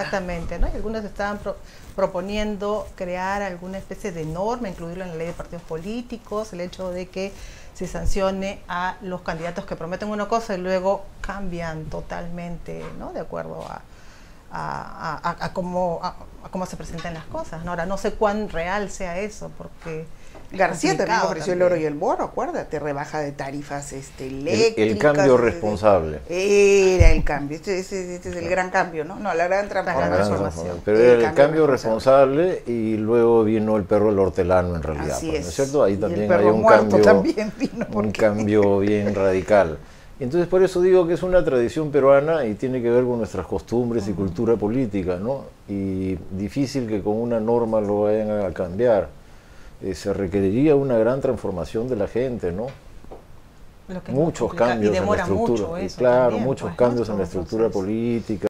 exactamente, ¿no? Y algunos estaban proponiendo crear alguna especie de norma, incluirlo en la ley de partidos políticos, el hecho de que se sancione a los candidatos que prometen una cosa y luego cambian totalmente, ¿no? De acuerdo a cómo se presentan las cosas, ¿no? Ahora no sé cuán real sea eso, porque García también ofreció el oro y el moro, acuérdate, rebaja de tarifas eléctricas. El cambio responsable. Era el cambio, este es el gran cambio, ¿no? No, la gran transformación. Pero era el cambio responsable y luego vino el perro el hortelano en realidad, Así ¿no es. es cierto? Ahí también hay un cambio bien radical. Entonces por eso digo que es una tradición peruana y tiene que ver con nuestras costumbres y cultura política, ¿no? Y difícil que con una norma lo vayan a cambiar. Se requeriría una gran transformación de la gente, ¿no? Muchos cambios en la estructura. Claro, muchos cambios en la estructura política.